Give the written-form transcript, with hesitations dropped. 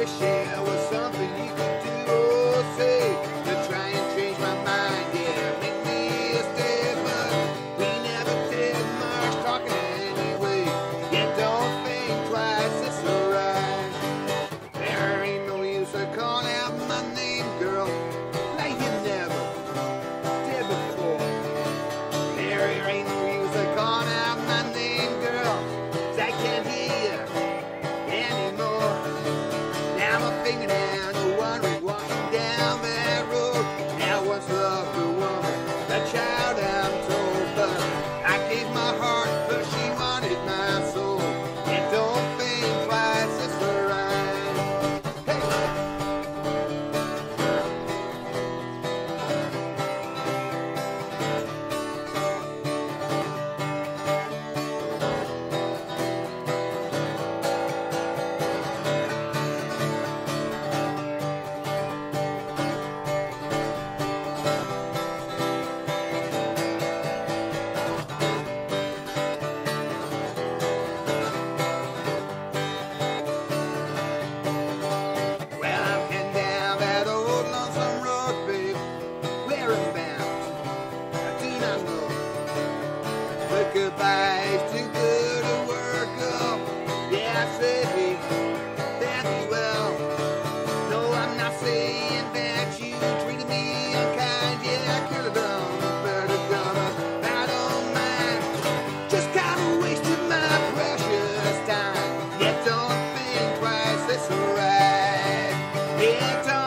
wish there was something you could do or say to try and change my mind, yeah, make me a stay, but we never did much talking anyway. Yeah, don't think twice, it's alright. There ain't no use of calling out my name, girl, like you never did before. There ain't no use of calling out my name, girl, 'cause I can't hear you anymore. Now I'm thinking down the one way walking down that road. Now what's love for woman, the child I'm told, but I gave my heart, but she wanted my soul. And don't think twice, it's alright. Hey. Well, I'm heading down that old lonesome road, babe. Where I'm bound, I do not know. But goodbye is too good to work up. Yeah, I said, hey, fare thee well. No, I'm not saying that you treated me unkind. Yeah, I could have done better, but I don't mind. Just kind of wasted my precious time. Yeah, don't think twice, it's alright. Yeah, don't